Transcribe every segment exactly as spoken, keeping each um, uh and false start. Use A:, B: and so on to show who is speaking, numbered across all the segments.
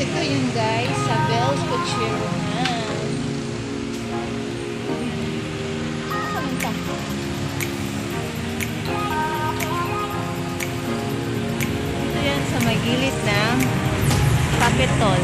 A: Ito yun guys, Sabel Pocherohan. Ito yan sa may gilid ng Capitol.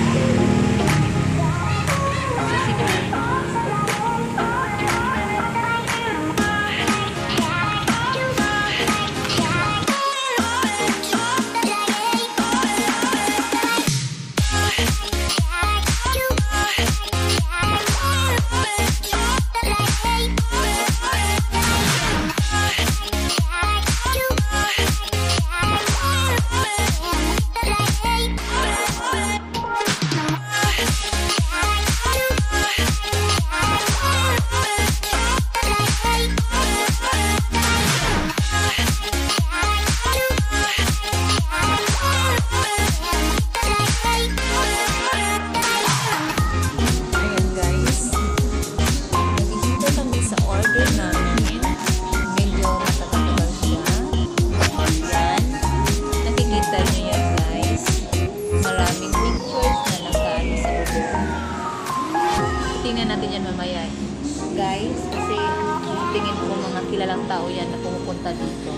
A: Tingnan natin yan mamaya guys, kasi tingin ko mga kilalang tao yan na pumupunta dito.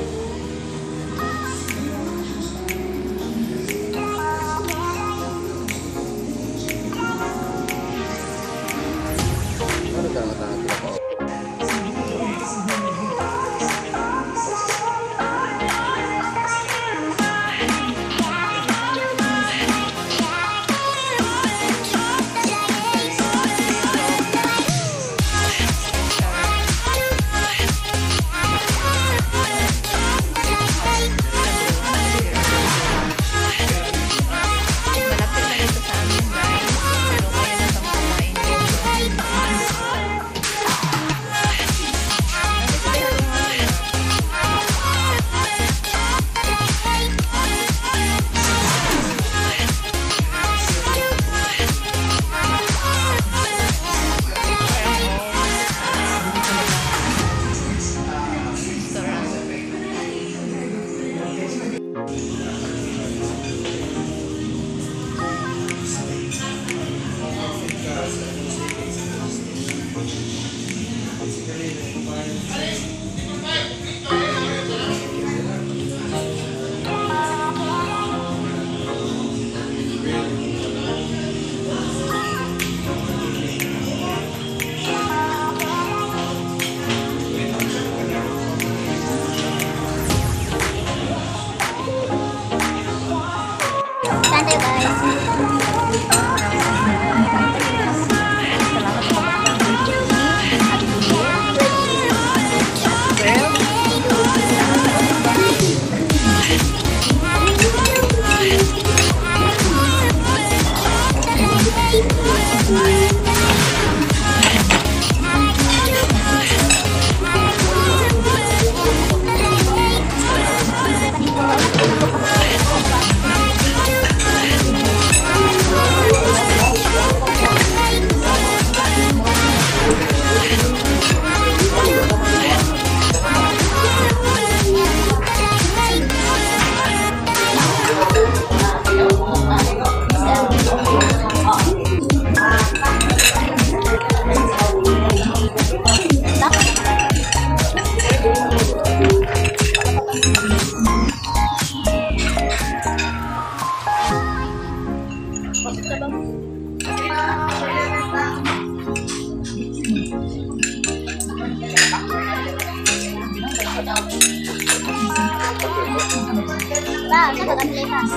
B: Wow, saya bakal bebas.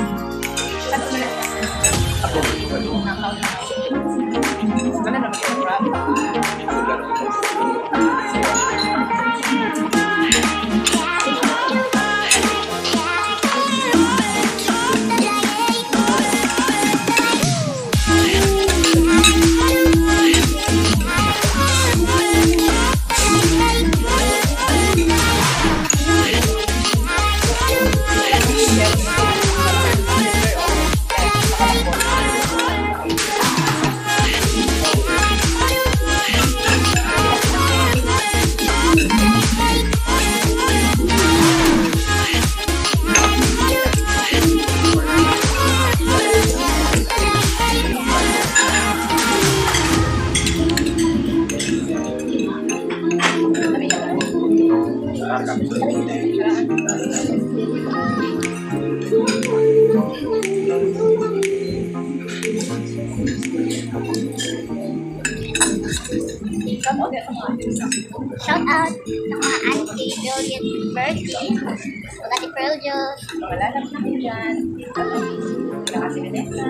B: Shout out sa mga anti-brilliant birthday. Pagkati Pearl Juice.
A: Wala lang namin dyan. Wala kasi Vanessa.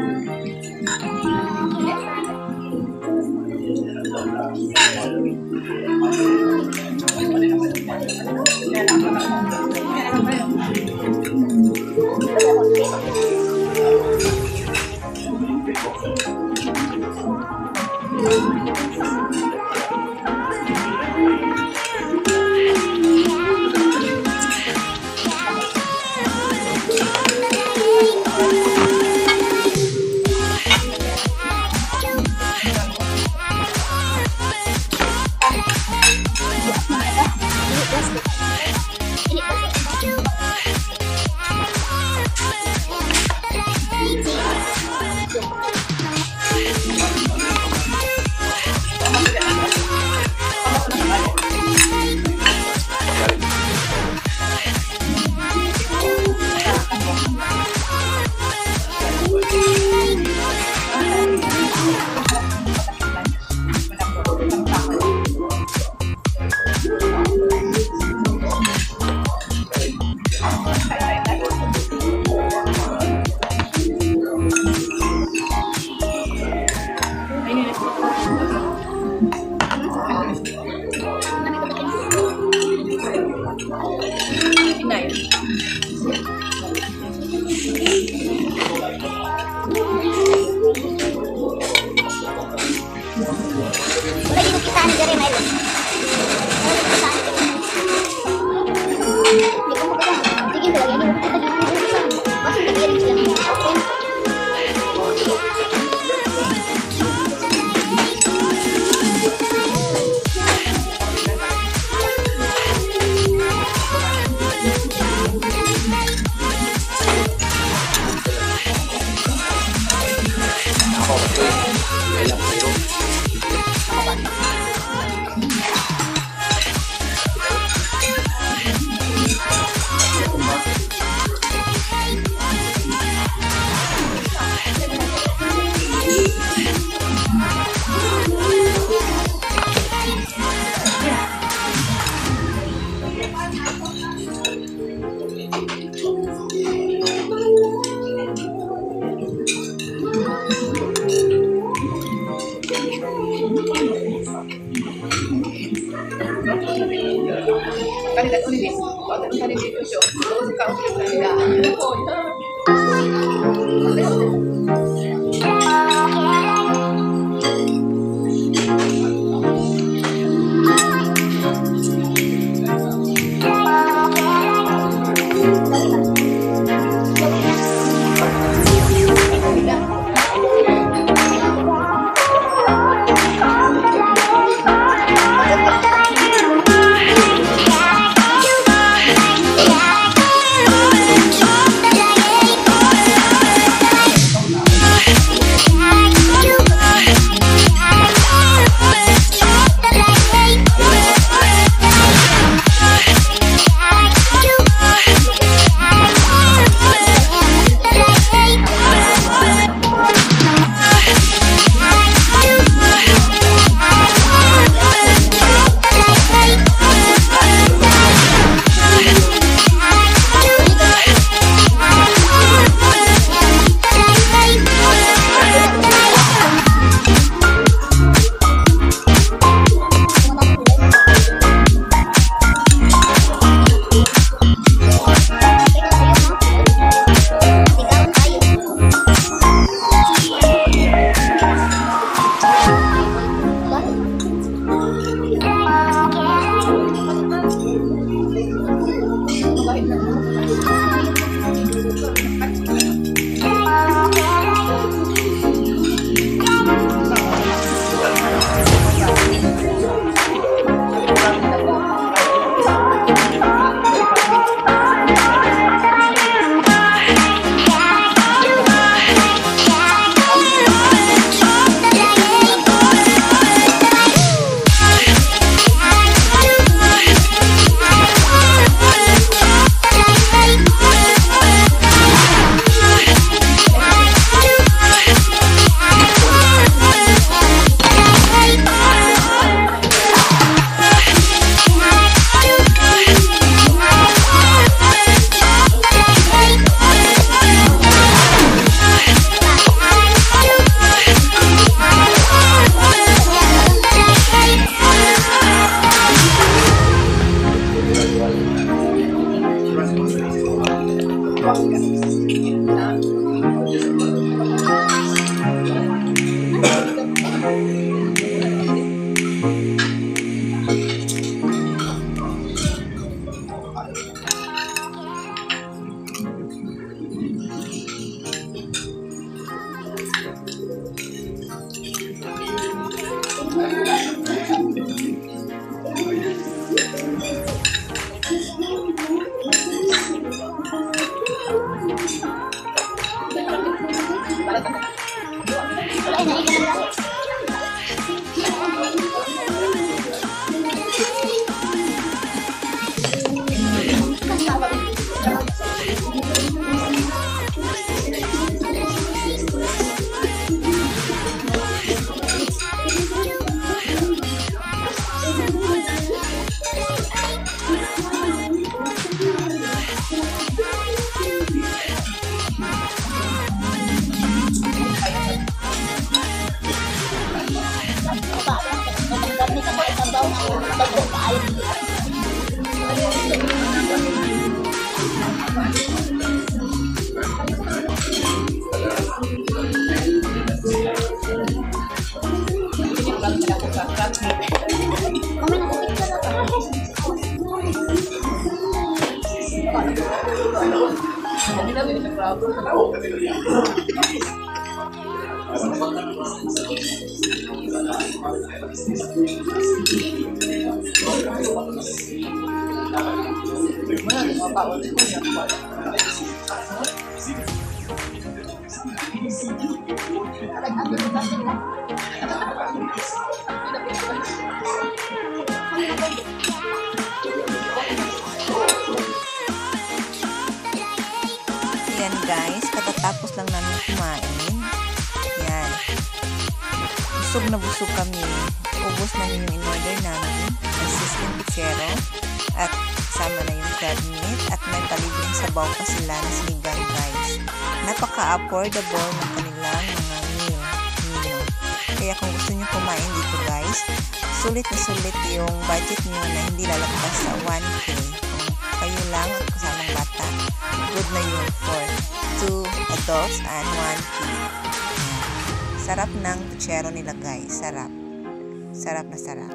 A: Yan guys, katatapos lang namin kumain. Yan. Busog na busog kami. Ubos namin yung in-order namin. Assistant Pochero. At kasama na yung crab meat. At may palibing sabaw pa sila na sinigang guys. Napaka-affordable ng kanilang mga meal. meal. Kaya kung gusto nyo kumain dito guys, sulit na sulit yung budget nyo na hindi lalagpas sa one K. Kung kayo lang at kasamang bata, good na yun for two adults and one kid. Sarap ng puchero nila guys. Sarap. Sarap na sarap.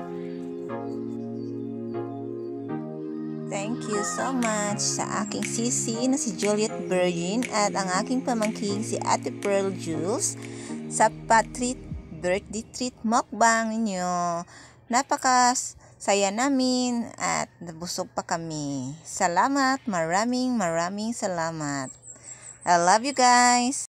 A: Thank you so much sa aking sisi na si Juliet Virgin at ang aking pamangking si Ate Pearl Jules sa patreat birthday treat mukbang ninyo. Napakas saya namin at nabusog pa kami. Salamat, maraming maraming salamat. I love you guys.